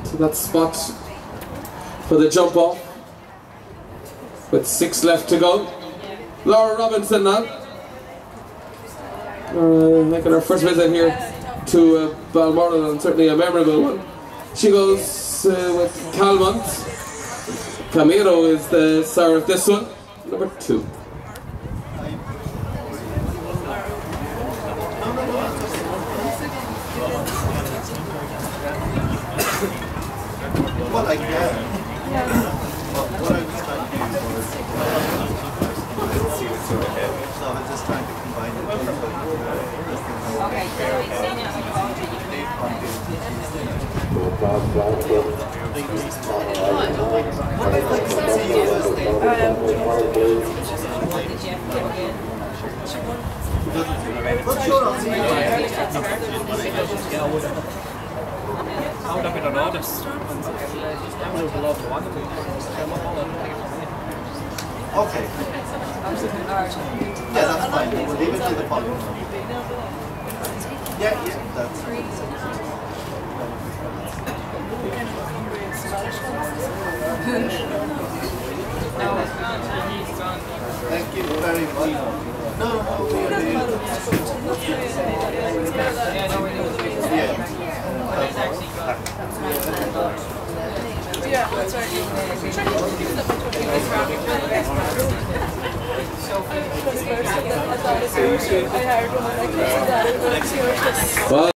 to that spot for the jump off with 6 left to go. Laura Robinson now, making her first visit here to Balmoral, and certainly a memorable one. She goes with Calmond. Camilo is the star of this one, number 2. Well, I can. What I was trying to do was see what's over here. So I was just trying to combine it. Okay. Yeah, that's fine. We'll leave it to the bottom. Yeah, that's Thank you very much. No, we are here. Yeah, that's right. I hired one of my kids.